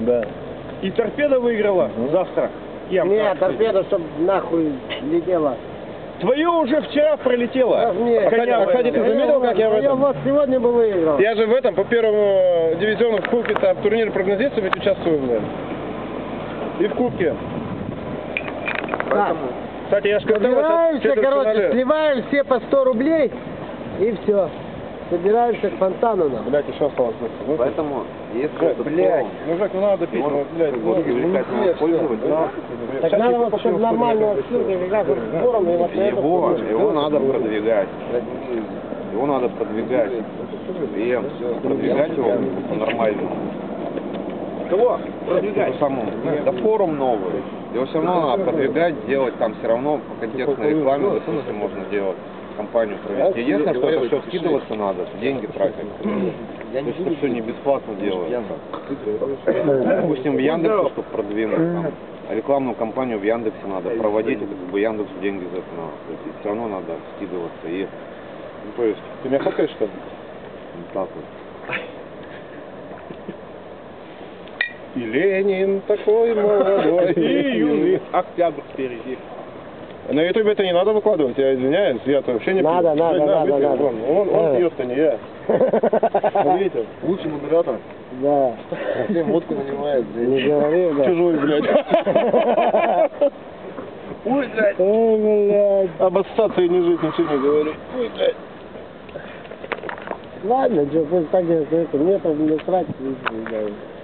Да. И торпеда выиграла завтра. Нет, торпеда, чтоб нахуй летела. Твое уже вчера пролетело. Кстати, ты заметил, как я в этом? вот сегодня бы выиграл. Я же в этом, по первому дивизиону в Кубке, там, в турнире прогнозиста ведь участвую, блин. И в Кубке. Так, Кстати, я же сказал, собираемся, короче, сливаем все по 100 рублей и все. Собираемся к фонтану. Блять, еще осталось. Поэтому, если Жак, это блядь, форум, ну Жак, ну надо пить, ну, блядь, вот, привлекательного пользователя, Так надо вот, чтобы нормального ссылки, как вот форум, и вот на это его надо продвигать. Его надо продвигать. И продвигать его по-нормальному. Кого? Продвигать. По-самому. Это форум новый. Его все равно надо продвигать, делать там все равно по контекстной рекламе, допустим, можно делать, кампанию провести. Единственное, что это все скидываться надо, деньги тратить. То есть это все не бесплатно делается. Допустим, в Яндексе, чтобы продвинуть там, рекламную кампанию в Яндексе надо проводить, это как бы Яндексу деньги за это надо. То есть все равно надо скидываться. И, Ну, то есть, ты меня хакаешь, что ли? вот так вот. И Ленин такой молодой. И юный октябрь впереди. На ютубе это не надо выкладывать, я извиняюсь, я-то вообще не Надо, пью. надо, Блядь, надо, выпей, надо. вон, он пьет-то, не я. Смотрите, Лучший модератор. Да. Всем водку наливает. Не говори, да. чужой, блядь. Ой, блядь. Ой, блядь. Об ассоциации не жить, ничего не говори. Ой, блядь. Ладно, что, пусть так это, мне-то насрать, блядь.